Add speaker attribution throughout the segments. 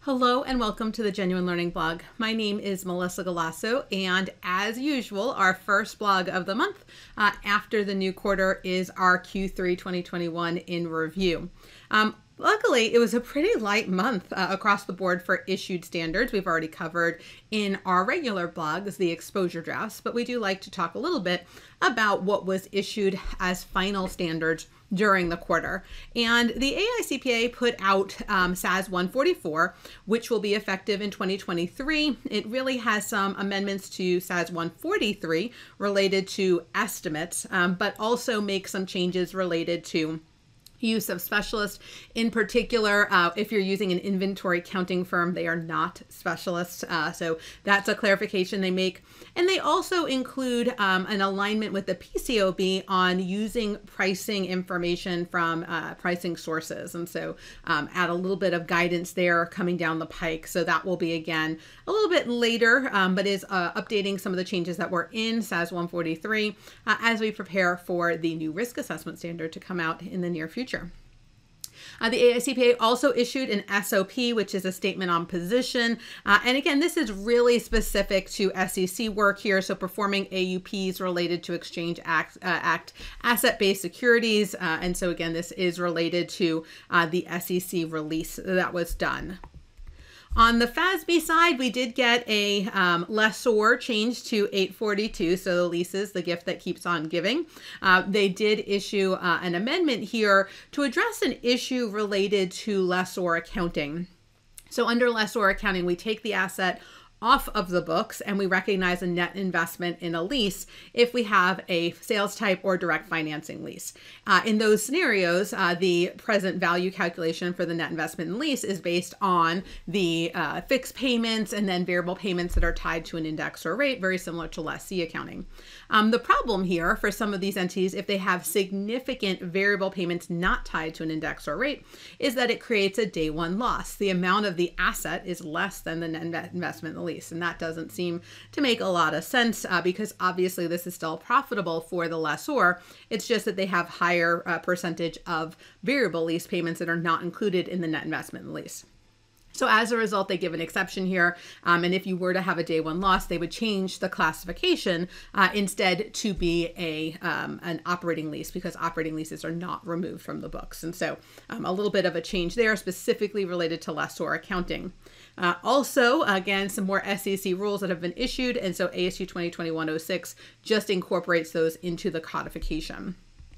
Speaker 1: Hello and welcome to the Genuine Learning Blog. My name is Melissa Galasso, and as usual, our first blog of the month after the new quarter is our Q3 2021 in review. Luckily, it was a pretty light month across the board for issued standards. We've already covered in our regular blogs the exposure drafts, but we do like to talk a little bit about what was issued as final standards during the quarter. And the AICPA put out SAS 144, which will be effective in 2023. It really has some amendments to SAS 143 related to estimates, but also makes some changes related to use of specialists. In particular, if you're using an inventory counting firm, they are not specialists. So that's a clarification they make. And they also include an alignment with the PCAOB on using pricing information from pricing sources. And so add a little bit of guidance there coming down the pike. So that will be, again, a little bit later, but is updating some of the changes that were in SAS 143 as we prepare for the new risk assessment standard to come out in the near future. The AICPA also issued an SOP, which is a statement on position. And again, this is really specific to SEC work here. So performing AUPs related to Exchange Act asset-based securities. And so again, this is related to the SEC release that was done. On the FASB side, we did get a lessor change to 842, so the leases, the gift that keeps on giving. They did issue an amendment here to address an issue related to lessor accounting. So under lessor accounting, we take the asset off of the books and we recognize a net investment in a lease if we have a sales type or direct financing lease. In those scenarios, the present value calculation for the net investment in lease is based on the fixed payments and then variable payments that are tied to an index or rate, very similar to lessee accounting. The problem here for some of these entities, if they have significant variable payments not tied to an index or rate, is that it creates a day one loss. The amount of the asset is less than the net investment in the lease. And that doesn't seem to make a lot of sense because obviously this is still profitable for the lessor. It's just that they have higher percentage of variable lease payments that are not included in the net investment in the lease. So as a result, they give an exception here. And if you were to have a day one loss, they would change the classification instead to be an operating lease because operating leases are not removed from the books. And so a little bit of a change there specifically related to lessor accounting. Also, again, some more SEC rules that have been issued. And so ASU 2021-06 just incorporates those into the codification.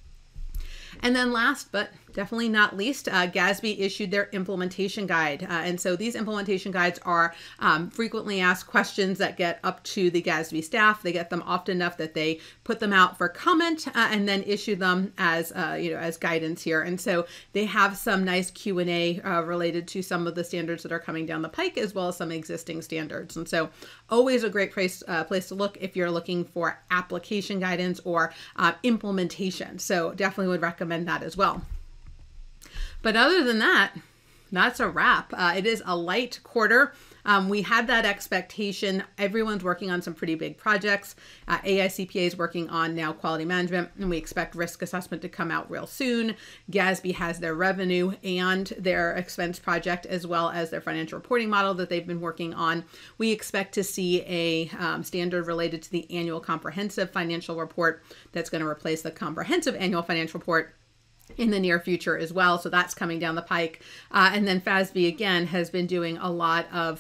Speaker 1: And then last, but definitely not least, GASB issued their implementation guide. And so these implementation guides are frequently asked questions that get up to the GASB staff. They get them often enough that they put them out for comment and then issue them as, as guidance here. And so they have some nice Q&A related to some of the standards that are coming down the pike, as well as some existing standards. And so always a great place to look if you're looking for application guidance or implementation. So definitely would recommend that as well. But other than that, that's a wrap. It is a light quarter. We had that expectation. Everyone's working on some pretty big projects. AICPA is working on now quality management, and we expect risk assessment to come out real soon. GASB has their revenue and their expense project, as well as their financial reporting model that they've been working on. We expect to see a standard related to the annual comprehensive financial report that's going to replace the comprehensive annual financial report in the near future as well. So that's coming down the pike. And then FASB again has been doing a lot of,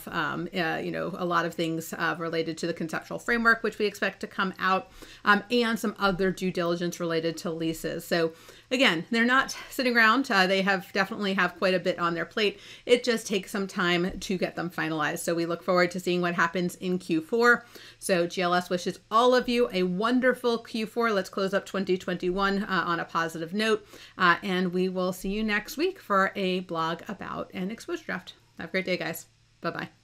Speaker 1: things related to the conceptual framework, which we expect to come out, and some other due diligence related to leases. So again, they're not sitting around. They definitely have quite a bit on their plate. It just takes some time to get them finalized. So we look forward to seeing what happens in Q4. So GLS wishes all of you a wonderful Q4. Let's close up 2021 on a positive note. And we will see you next week for a blog about an exposure draft. Have a great day, guys. Bye-bye.